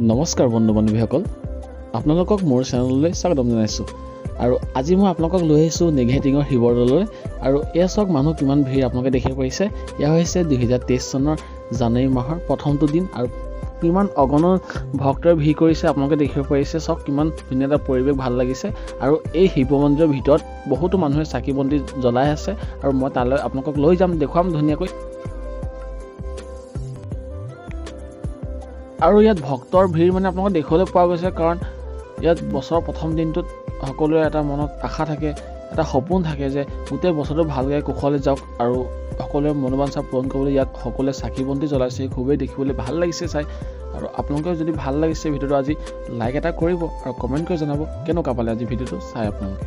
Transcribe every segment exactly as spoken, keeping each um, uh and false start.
নমস্কাৰ বন্ধু বান্ধৱীসকল, আপোনালোকক মোৰ চেনেললৈ স্বাগতম জনাইছোঁ। আৰু আজি মই আপোনালোকক লৈ আহিছোঁ নেঘেৰিটিঙৰ শিৱদৌললৈ। আৰু এয়া চাওক মানুহ কিমান ভিৰ আপোনালোকে দেখিব পাৰিছে। এয়া হৈছে দুহেজাৰ তেইছ চনৰ জানুৱাৰী মাহৰ প্ৰথমটো দিন আৰু কিমান অগণন ভক্তৰে ভিৰ কৰিছে আপোনালোকে দেখিব পাৰিছে। চাওক কিমান ধুনীয়া এটা পৰিৱেশ, ভাল লাগিছে। আৰু এই শিৱ মন্দিৰৰ ভিতৰত বহুতো মানুহে চাকি বন্তি জ্বলাই আছে আৰু মই তালৈ আপোনালোকক লৈ যাম, দেখুৱাম ধুনীয়াকৈ। আৰু ইয়াত ভক্তৰ ভিৰ মানে আপোনালোকে দেখিবলৈ পোৱা গৈছে, কাৰণ ইয়াত বছৰৰ প্ৰথম দিনটোত সকলোৰে এটা মনত আশা থাকে, এটা সপোন থাকে যে গোটেই বছৰটো ভালকৈ কুশলে যাওক আৰু সকলোৰে মনোবাঞ্ছা পূৰণ কৰিবলৈ ইয়াত সকলোৱে চাকি বন্তি জ্বলাইছে। খুবেই দেখিবলৈ ভাল লাগিছে চাই। আৰু আপোনালোকে যদি ভাল লাগিছে ভিডিঅ'টো আজি লাইক এটা কৰিব আৰু কমেণ্ট কৰি জনাব কেনেকুৱা পালে আজি ভিডিঅ'টো চাই আপোনালোকে।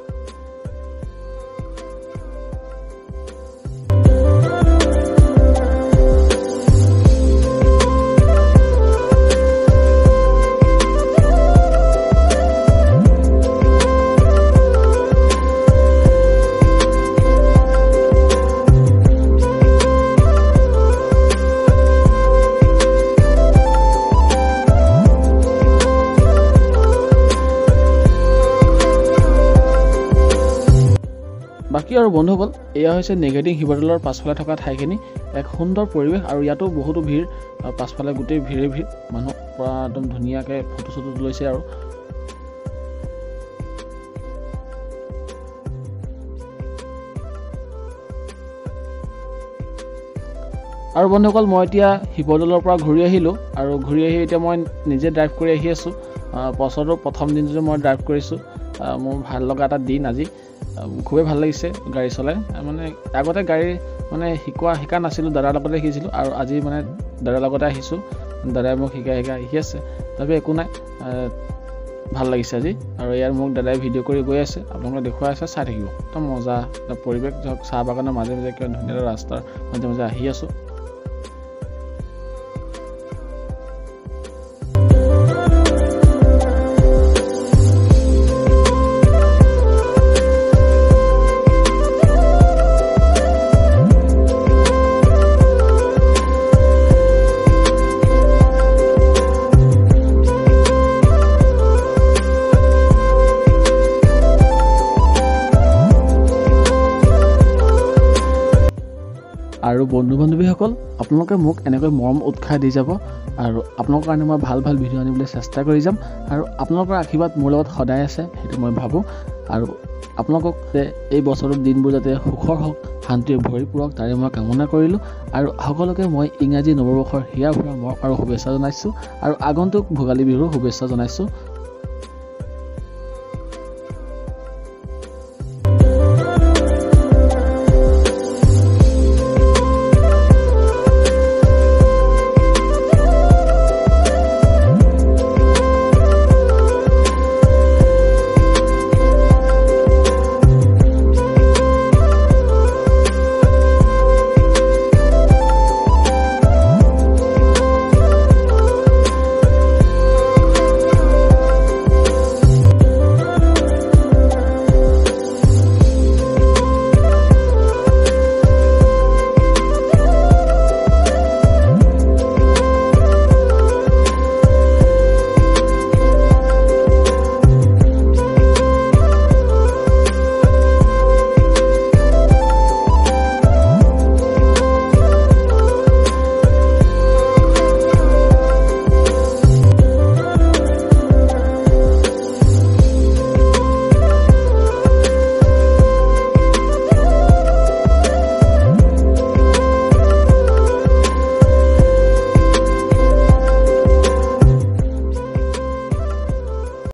বাকী আৰু বন্ধুসকল, এয়া হৈছে নেঘেৰিটিং শিৱদৌলৰ পাছফালে থকা ঠাইখিনি। এক সুন্দৰ পৰিৱেশ আৰু ইয়াতো বহুতো ভিৰ, পাছফালে গোটেই ভিৰে ভিৰ মানুহ পৰা একদম ধুনীয়াকৈ ফটো চটো লৈছে। আৰু আৰু বন্ধুসকল, মই এতিয়া শিৱদৌলৰ পৰা ঘূৰি আহিলোঁ আৰু ঘূৰি আহি এতিয়া মই নিজে ড্ৰাইভ কৰি আহি আছোঁ। বছৰটোৰ প্ৰথম দিনটোতে মই ড্ৰাইভ কৰিছোঁ। মোৰ ভাল লগা এটা দিন আজি, খুবেই ভাল লাগিছে গাড়ী চলাই। মানে আগতে গাড়ী মানে শিকোৱা শিকা নাছিলোঁ, দাদাৰ লগতে শিকিছিলোঁ আৰু আজি মানে দাদাৰ লগতে আহিছোঁ। দাদাই মোক শিকাই শিকাই শিকি আছে, তথাপি একো নাই, ভাল লাগিছে আজি। আৰু ইয়াৰ মোক দাদাই ভিডিঅ' কৰি গৈ আছে, আপোনালোকে দেখুৱাই আছে, চাই থাকিব। একদম মজা এটা পৰিৱেশ। ধৰক চাহ বাগানৰ মাজে মাজে কিমান ধুনীয়া ৰাস্তাৰ মাজে মাজে আহি আছোঁ। আৰু বন্ধু বান্ধৱীসকল, আপোনালোকে মোক এনেকৈ মৰম উৎসাহ দি যাব আৰু আপোনালোকৰ কাৰণে মই ভাল ভাল ভিডিঅ' আনিবলৈ চেষ্টা কৰি যাম। আৰু আপোনালোকৰ আশীৰ্বাদ মোৰ লগত সদায় আছে, সেইটো মই ভাবোঁ। আৰু আপোনালোকক এই বছৰৰ দিনবোৰ যাতে সুখৰ হওক, শান্তিৰে ভৰিপূৰক, তাৰে মই কামনা কৰিলোঁ। আৰু সকলোকে মই ইংৰাজী নৱবৰ্ষৰ হিয়া ভৰা মৰম আৰু শুভেচ্ছা জনাইছোঁ আৰু আগন্তুক ভোগালী বিহুৰ শুভেচ্ছা জনাইছোঁ।